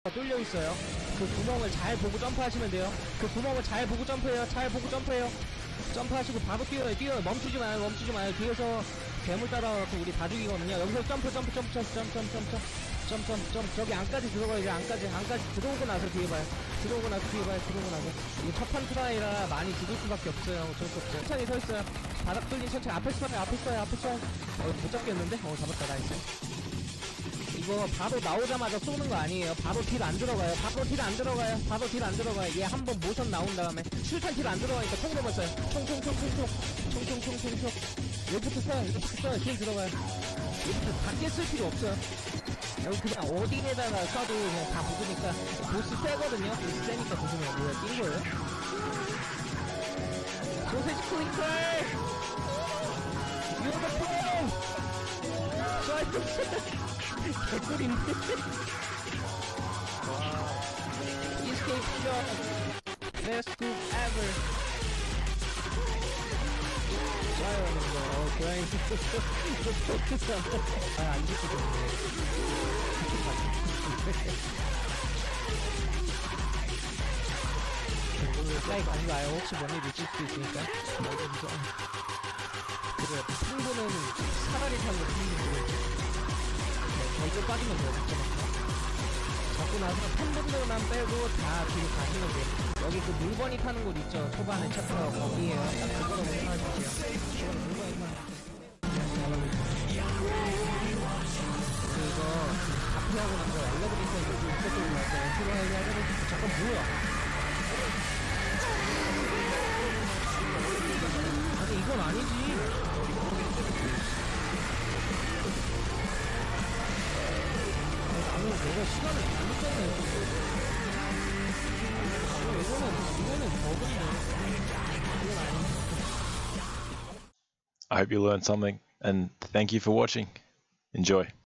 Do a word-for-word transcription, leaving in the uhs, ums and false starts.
뚫려 있어요. 그 구멍을 잘 보고 점프하시면 돼요. 그 구멍을 잘 보고 점프해요. 잘 보고 점프해요. 점프하시고 바로 뛰어요. 뛰어요. 멈추지 마요. 멈추지 마요. 뒤에서 괴물 따라와서 우리 봐주기거든요. 여기서 점프 점프 점프 점프 점프 점프 점프 점프 점프 점프 저기 안까지 들어가요. 이제 안까지 안까지 들어오고 나서 뒤에 봐요. 들어오고 나서 뒤에 봐요. 들어오고 나서 이게 첫판 트라이라 많이 죽을 수밖에 없어요. 어쩔 수 없어요. 천천히 서 있어요. 바닥 뚫린 천천히 앞에 서요. 앞에 서요. 앞에 서요. 어, 못 잡겠는데? 어, 잡았다. 나이스. 이거 바로 나오자마자 쏘는 거 아니에요. 바로 딜 안 들어가요. 바로 딜 안 들어가요. 바로 딜 안 들어가요. 얘 한 번 모션 나온 다음에 출탄 딜 안 들어가니까 총 넘었어요. 총총총총총 총총총총총 여기부터 써요. 여기부터 써요. 딜 들어가요. 여기부터 밖에 쓸 필요 없어요. 여기 그냥 어디에다가 쏴도 그냥 다 묻으니까 보스 세거든요. 보스 세니까 조심해요. 뭐야 뛴 거예요? 소세지 클링클 유어더 프로 쏴있어 개꿀인데? Escape shot Best scoop ever 좋아요 이거 어 고양이 이거 좋겠어 아안 좋거든요 사이가 아니고 아예 혹시 뭔일 있을 수도 있으니까 여기서 그래 풍부는 차라리 타는 거 풍부는 절대 빠지면 돼요. 잡고 나서 팬분들만 빼고 다 뒤로 가시면 돼요. 여기 그 물건이 타는 곳 있죠. 초반에 챕터 거기에요. 딱 그거로 생각하실게요. 그거는 물건이 타는 곳. 이거 다 피하고 난 거 엘리베이터에서 이쪽으로 갈 때 엔트로 해가지고 잠깐 뭐야? 아니 이건 아니지. 아니 내가 시간을 잘못 쳤네. 어, 이거는 이거는 버그인데. 이건 아닌데. I hope you learned something and thank you for watching. Enjoy.